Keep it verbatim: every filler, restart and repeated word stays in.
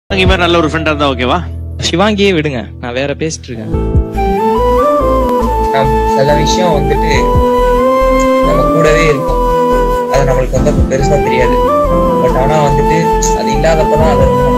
மாதிரி நல்ல ஒரு ஃப்ரெண்டா இருந்தா ஓகேவா? சிவாங்கியே விடுங்க, நான் வேற பேசிட்டு இருக்கேன். சில விஷயம் வந்துட்டு நம்ம கூடவே இருக்கும், அது நம்மளுக்கு வந்து பெருசா தெரியாது. பட் ஆனா வந்துட்டு அது இல்லாதப்பதான் அது